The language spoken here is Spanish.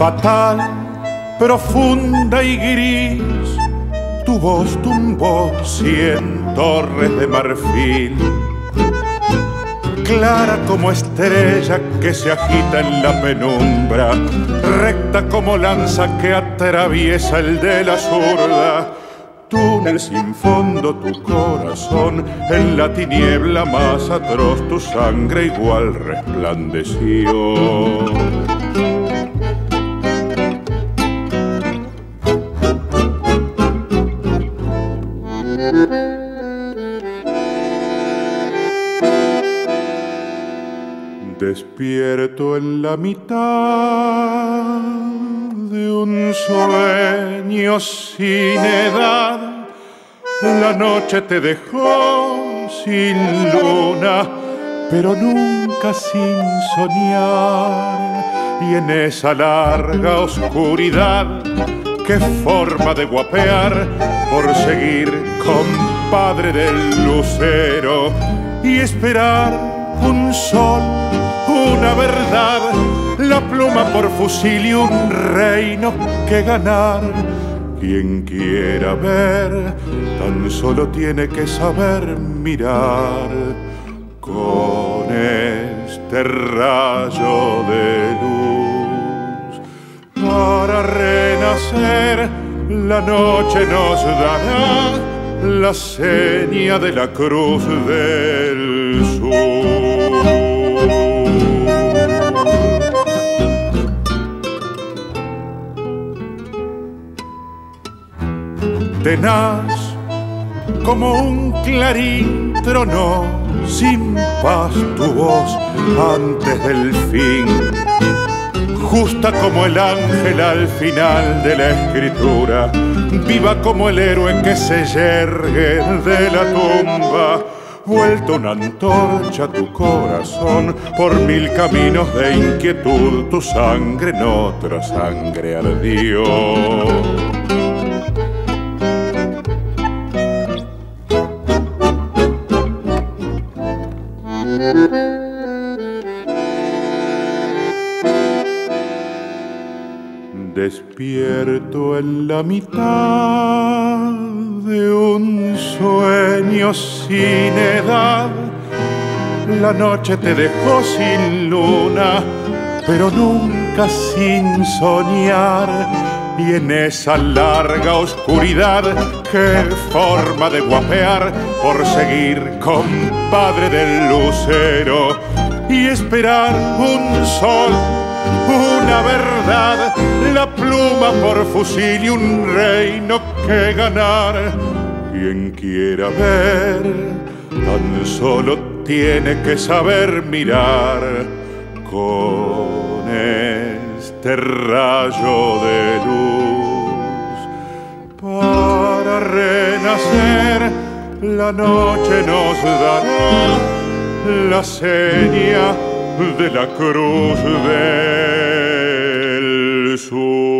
Fatal, profunda y gris, tu voz tumbó 100 torres de marfil. Clara como estrella que se agita en la penumbra, recta como lanza que atraviesa el de la zurda. Túnel sin fondo tu corazón, en la tiniebla más atroz tu sangre igual resplandeció. Despierto en la mitad de un sueño sin edad, la noche te dejó sin luna, pero nunca sin soñar. Y en esa larga oscuridad, qué forma de guapear por seguir compadre del lucero y esperar un sol, una verdad, la pluma por fusil y un reino que ganar. Quien quiera ver, tan solo tiene que saber mirar con este rayo de luz. Para renacer, la noche nos dará la seña de la cruz del sur. Tenaz como un clarín tronó sin paz tu voz antes del fin, justa como el ángel al final de la escritura, viva como el héroe que se yergue de la tumba. Vuelta una antorcha tu corazón por 1000 caminos de inquietud, tu sangre en otra sangre ardió. Despierto en la mitad de un sueño sin edad, la noche te dejó sin luna, pero nunca sin soñar. Y en esa larga oscuridad, qué forma de guapear por seguir compadre del lucero y esperar un sol, una verdad, la pluma por fusil y un reino que ganar. Quien quiera ver, tan solo tiene que saber mirar con este rayo de luz. Para renacer, la noche nos dará la seña de la cruz del sur.